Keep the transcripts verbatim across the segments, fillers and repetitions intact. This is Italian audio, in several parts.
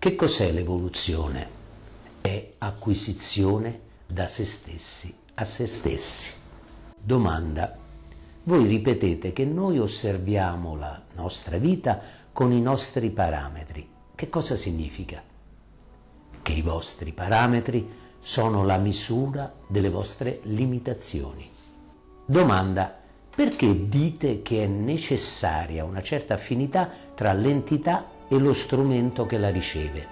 Che cos'è l'evoluzione? È acquisizione da se stessi a se stessi. Domanda: voi ripetete che noi osserviamo la nostra vita con i nostri parametri. Che cosa significa? Che i vostri parametri sono la misura delle vostre limitazioni. Domanda: perché dite che è necessaria una certa affinità tra l'entità e lo strumento che la riceve?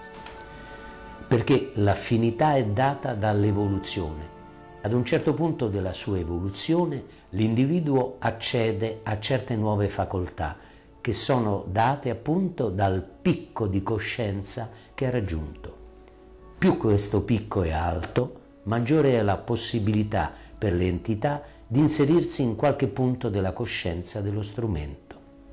Perché l'affinità è data dall'evoluzione. Ad un certo punto della sua evoluzione l'individuo accede a certe nuove facoltà che sono date appunto dal picco di coscienza che ha raggiunto. Più questo picco è alto, maggiore è la possibilità per l'entità di inserirsi in qualche punto della coscienza dello strumento.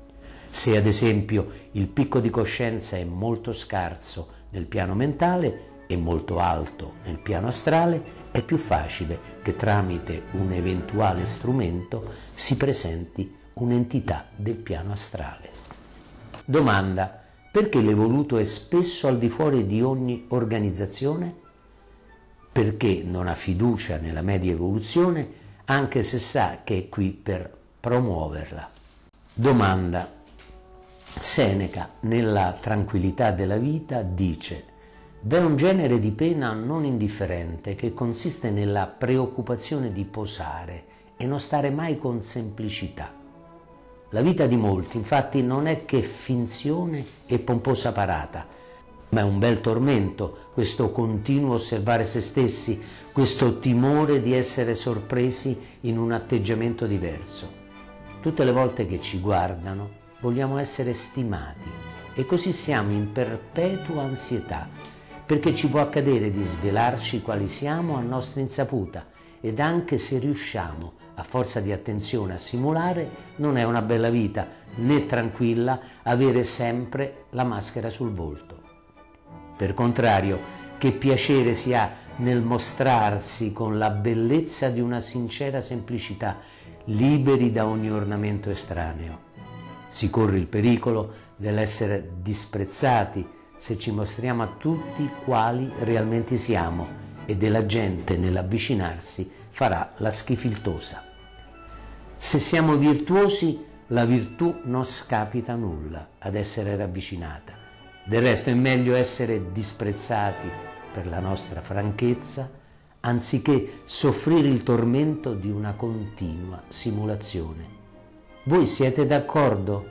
Se ad esempio il picco di coscienza è molto scarso nel piano mentale e molto alto nel piano astrale, è più facile che tramite un eventuale strumento si presenti un'entità del piano astrale. Domanda: perché l'evoluto è spesso al di fuori di ogni organizzazione? Perché non ha fiducia nella media evoluzione, anche se sa che è qui per promuoverla. Domanda: Seneca, nella Tranquillità della vita, dice: v'è un genere di pena non indifferente che consiste nella preoccupazione di posare e non stare mai con semplicità. La vita di molti, infatti, non è che finzione e pomposa parata, ma è un bel tormento questo continuo osservare se stessi, questo timore di essere sorpresi in un atteggiamento diverso. Tutte le volte che ci guardano vogliamo essere stimati e così siamo in perpetua ansietà, perché ci può accadere di svelarci quali siamo a nostra insaputa, ed anche se riusciamo a forza di attenzione a simulare, non è una bella vita né tranquilla avere sempre la maschera sul volto. Per contrario, che piacere si ha nel mostrarsi con la bellezza di una sincera semplicità, liberi da ogni ornamento estraneo. Si corre il pericolo dell'essere disprezzati se ci mostriamo a tutti quali realmente siamo, e della gente nell'avvicinarsi farà la schifiltosa. Se siamo virtuosi, la virtù non scapita nulla ad essere ravvicinata. Del resto è meglio essere disprezzati per la nostra franchezza, anziché soffrire il tormento di una continua simulazione. Voi siete d'accordo?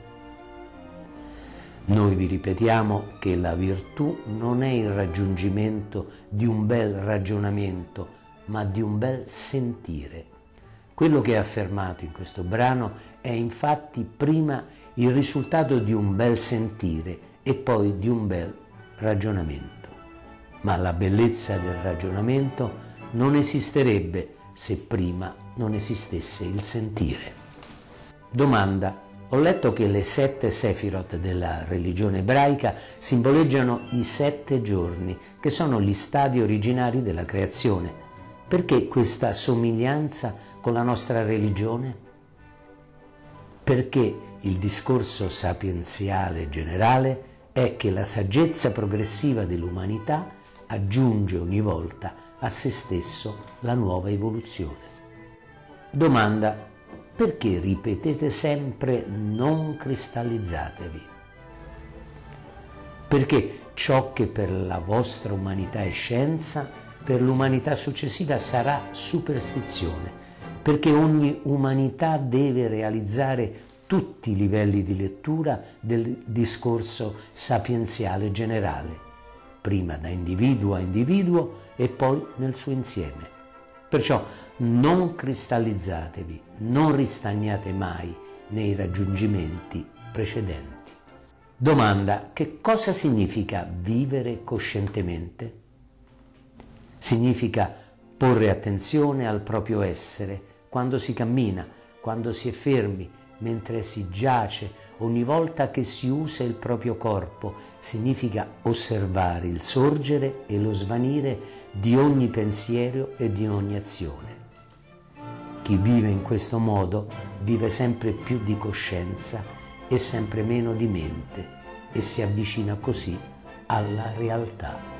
Noi vi ripetiamo che la virtù non è il raggiungimento di un bel ragionamento, ma di un bel sentire. Quello che è affermato in questo brano è infatti prima il risultato di un bel sentire e poi di un bel ragionamento. Ma la bellezza del ragionamento non esisterebbe se prima non esistesse il sentire. Domanda: ho letto che le sette Sefirot della religione ebraica simboleggiano i sette giorni, che sono gli stadi originari della creazione. Perché questa somiglianza con la nostra religione? Perché il discorso sapienziale generale è che la saggezza progressiva dell'umanità aggiunge ogni volta a se stesso la nuova evoluzione. Domanda: perché ripetete sempre non cristallizzatevi? Perché ciò che per la vostra umanità è scienza, per l'umanità successiva sarà superstizione, perché ogni umanità deve realizzare tutti i livelli di lettura del discorso sapienziale generale, prima da individuo a individuo e poi nel suo insieme. Perciò non cristallizzatevi, non ristagnate mai nei raggiungimenti precedenti. Domanda: che cosa significa vivere coscientemente? Significa porre attenzione al proprio essere quando si cammina, quando si è fermi, mentre si giace, ogni volta che si usa il proprio corpo. Significa osservare il sorgere e lo svanire di ogni pensiero e di ogni azione. Chi vive in questo modo vive sempre più di coscienza e sempre meno di mente, e si avvicina così alla realtà.